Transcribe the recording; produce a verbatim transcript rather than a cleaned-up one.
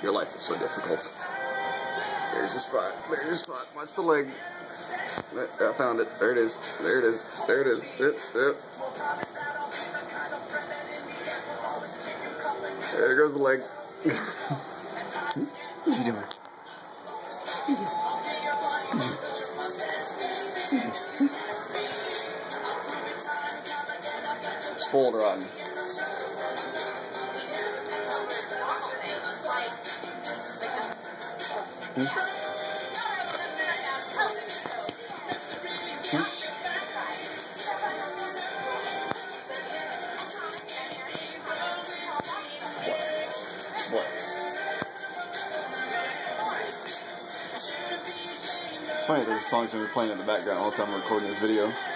Your life is so difficult. There's your spot. There's your spot. Watch the leg. I found it. There it is. There it is. There it is. There, there. There goes the leg. What are you doing? Spoiled rotten. Hmm? Hmm? What? It's funny, there's a song's gonna be playing in the background all the time I'm recording this video.